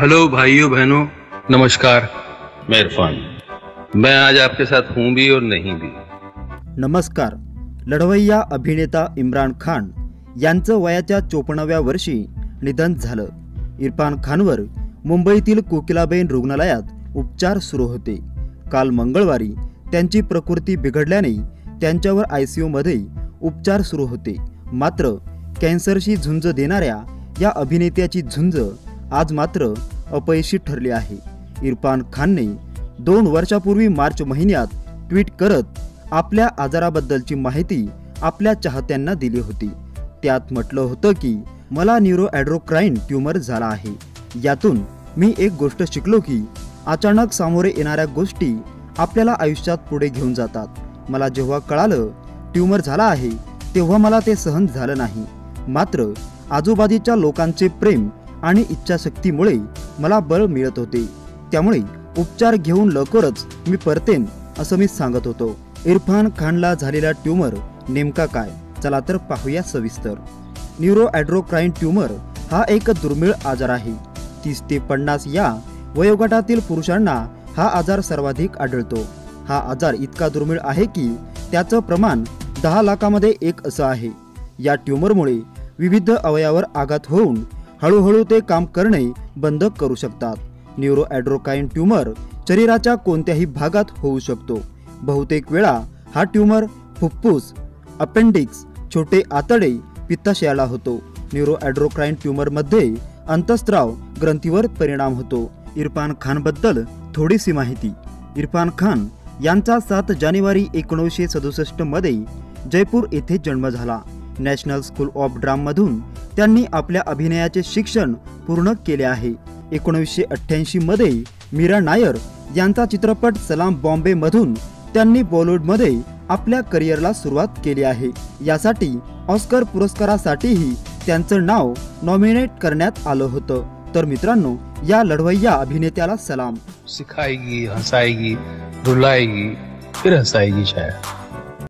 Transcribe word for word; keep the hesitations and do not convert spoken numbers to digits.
Hello भाइयों बहनों, नमस्कार। मैं इरफान। मैं आज आपके साथ हूँ भी और नहीं भी। नमस्कार। लढवय्या अभिनेता इम्रान खान यांचं वयाच्या चोपन्नाव्या वर्षी निधन झालं। इरफान खानवर मुंबईतील कोकिलाबेन रुग्णालयात उपचार सुरू होते। काल मंगळवारी त्यांची प्रकृती बिघडल्याने त्यांच्यावर आयसीयूमध्ये उपचार सुरू होते। मात्र कॅन्सरशी झुंज देणाऱ्या या अभिनेत्याची झुंज आज मात्र अपयशी ठरली आहे। इरफान खानने दोन वर्षापूर्वी मार्च महिन्यात ट्विट करत आपल्या आजाराबद्दलची माहिती आपल्या चाहत्यांना दिली होती। त्यात म्हटलं होतं की मला न्यूरोएंडोक्राइन ट्यूमर झाला आहे। यातून मी एक गोष्ट शिकलो की अचानक सामोरे येणाऱ्या गोष्टी आपल्याला आयुष्यात पुढे घेऊन जातात। मला जेव्हा कळालं ट्यूमर झाला आहे तेव्हा मला ते सहन झालं नाही। मात्र आजूबाजूच्या लोकांचे प्रेम आणि इच्छाशक्तीमुळे मला बळ मिळत होते। त्यामुळे उपचार घेऊन लवकरच मी परतेन असं मी सांगत होतो। इरफान खानला झालेला ट्यूमर नेमका काय, चला तर पाहूया सविस्तर। न्यूरोएंडोक्राइन ट्यूमर हा एक दुर्मिळ आजार आहे। तीस ते पन्नास या वयोगटातील पुरुषांना हा आजार सर्वाधिक आढळतो। हा आजार इतका दुर्मिळ आहे की त्याचं प्रमाण दहा लाखामध्ये एक असं आहे। या ट्यूमरमुळे विविध अवयवावर आघात होऊन हळूहळू ते काम करणे बंद करू शकतात। न्यूरोएंडोक्राइन ट्यूमर शरीराच्या कोणत्याही भागात होऊ शकतो। बहुतेक वेळा हा ट्यूमर फुफ्फुस, अपेंडिक्स, छोटे आतडे, पित्ताशयाला होतो। न्यूरोएंडोक्राइन ट्यूमरमध्ये अंतःस्राव ग्रंथीवर परिणाम होतो। इरफान खानबद्दल थोडीशी माहिती। इरफान खान यांचा सात जानेवारी एकोणीसशे सदुसष्ट मध्ये जयपूर येथे जन्म झाला। नॅशनल स्कूल ऑफ ड्रामामधून त्यांनी आपल्या अभिनयाचे शिक्षण पूर्ण केले आहे। एकोणीसशे अठ्ठ्याऐंशी मध्ये मीरा नायर यांचा चित्रपट सलाम बॉम्बे मधून त्यांनी बॉलिवूडमध्ये आपल्या करिअरला सुरुवात केली आहे। यासाठी ऑस्कर पुरस्कारासाठीही त्यांचं नाव नॉमिनेट करण्यात आलं होतं। तर मित्रांनो, या लढवय्या अभिनेत्याला सलाम। सिखाएगी, हंसाएगी, रुलाएगी, फिर हंसाएगी शायद।